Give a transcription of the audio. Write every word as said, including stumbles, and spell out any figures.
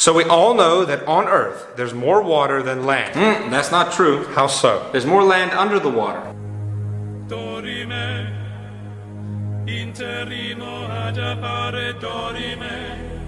So we all know that on earth there's more water than land. Mm, that's not true. How so? There's more land under the water. Dorime, interrimo ad appare dorime.